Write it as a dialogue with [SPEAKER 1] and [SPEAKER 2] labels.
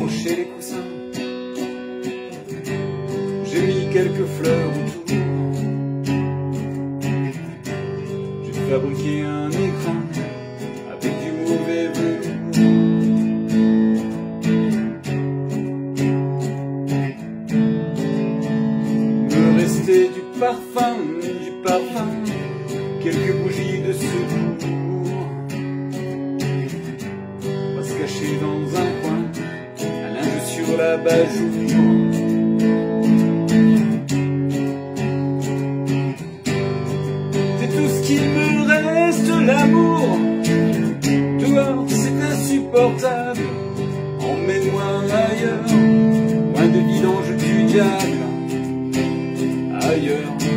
[SPEAKER 1] branché les coussins, j'ai mis quelques fleurs autour. J'ai fabriqué un écran avec du mauvais velours. Me restait du parfum, quelques bougies de secours. On va se cacher dans un coin, un linge sur la bajour. C'est tout ce qu'il me reste, l'amour. Dehors, c'est insupportable. Emmène-moi ailleurs, loin des vidanges du diable. Ailleurs.